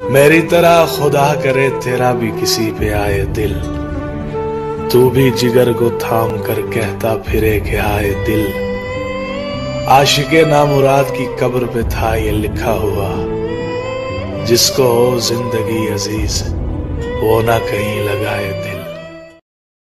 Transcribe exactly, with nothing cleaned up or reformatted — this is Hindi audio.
मेरी तरह खुदा करे तेरा भी किसी पे आए दिल, तू भी जिगर को थाम कर कहता फिरे कि आए दिल। आशिके नामुराद की कब्र पे था ये लिखा हुआ, जिसको हो जिंदगी अजीज वो ना कहीं लगाए दिल।